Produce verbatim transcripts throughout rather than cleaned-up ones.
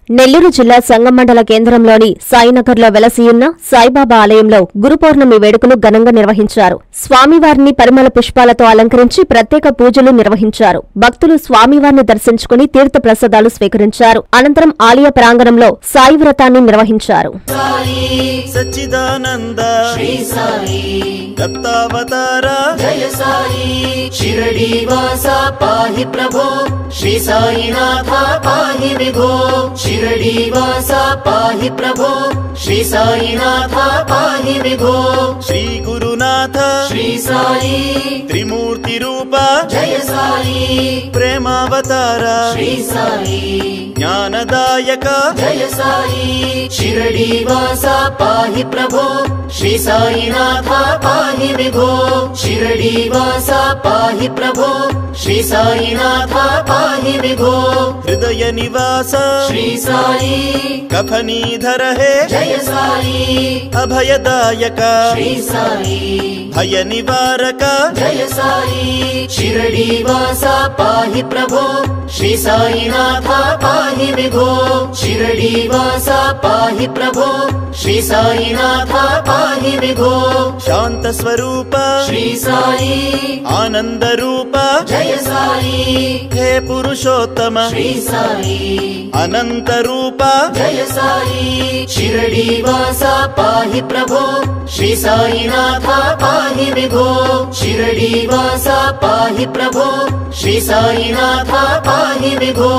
నెల్లూరు జిల్లా సంగం మండల కేంద్రంలోని సాయినగర్లో వెలసియున్న సాయిబాబా ఆలయంలో గురు పౌర్ణమి వేడుకలు ఘనంగా నిర్వహించారు. స్వామివారిని పరిమళ పుష్పాలతో అలంకరించి ప్రత్యేక పూజలు నిర్వహించారు. భక్తులు స్వామివారిని దర్శించుకుని తీర్థ ప్రసాదాలు స్వీకరించారు. అనంతరం ఆలయ ప్రాంగణంలో సాయి వ్రతాన్ని నిర్వహించారు. సచ్చిదానంద శ్రీ సాయి దత్తావతార జయ సాయి షిరడి వాస పాహి ప్రభో శ్రీ సాయినాథ పాహి విభో షిరడి వాస పాహి ప్రభో శ్రీ సాయినాథ పాహి విభో శ్రీ గురునాథ శ్రీ సాయి త్రిమూర్తి రూప జయ సాయి ప్రేమావతార శ్రీ సాయి జ్ఞానదాయక జయ సాయి షిరడి వాస పాహి ప్రభో శ్రీ సాయినాథ పాహి విభో షిరడి వాస పాహి ప్రభో శ్రీ సాయినాథ పాహి విభో హృదయ నివాస శ్రీ సాయి కఫనీధర హే జయ సాయి అభయదాయక శ్రీ సాయి భయ నివారక జయ సాయి షిరడి వాస పాహి ప్రభో శ్రీ సాయినాథ పాహి విభో షిరడి వాస పాహి ప్రభో శ్రీ సాయినాథ పాహి విభో శాంత స్వరూప శ్రీ సాయి ఆనంద రూప జయ సాయి హే పురుషోత్తమ శ్రీ సాయి అనంత రూప జయ సాయి షిరడి వాస పాహి ప్రభో శ్రీ సాయినాథ పాహి విభో షిరడి వాస పాహి ప్రభో శ్రీ సాయినాథ పాహి విభో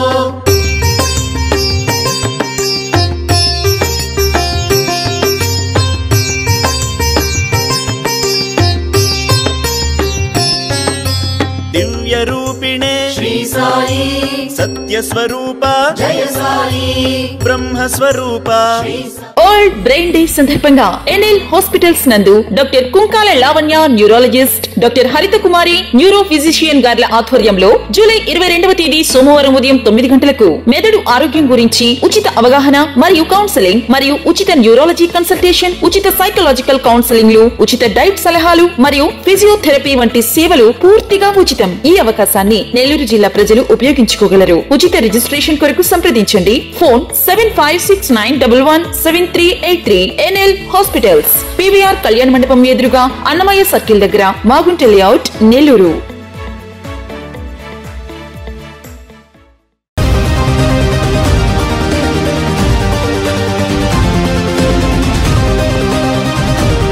దివ్య రూపిణే శ్రీ సాయి సత్య స్వరూప జయ సాయి బ్రహ్మ స్వరూప వరల్డ్ బ్రెయిన్ డే సందర్భంగా ఎన్ఎల్ హాస్పిటల్స్ నందు doctor Kunkala Lavanya neurologist, doctor Haritha Kumari neuro physician గార్ల ఆధ్వర్యంలో జూలై ఇరవై రెండవ తేదీ సోమవారం ఉదయం తొమ్మిది గంటలకు మెదడు ఆరోగ్యం గురించి ఉచిత అవగాహన మరియు కౌన్సెలింగ్ మరియు ఉచిత న్యూరాలజీ కన్సల్టేషన్, ఉచిత సైకలాజికల్ కౌన్సెలింగ్ లు, ఉచిత డైట్ సలహాలు మరియు ఫిజియోథెరపీ వంటి సేవలు పూర్తిగా ఉచితం. ఈ అవకాశాన్ని నెల్లూరు జిల్లా ప్రజలు ఉపయోగించుకోగలరు. ఉచిత రిజిస్ట్రేషన్ కొరకు సంప్రదించండి. Phone seven five six nine double one seven three eight three. NL hospitals, PVR కళ్యాణ మండపం ఎదురుగా అన్నమయ్య సర్కిల్ దగ్గర, మాగుంట లేఅవుట్, నెల్లూరు.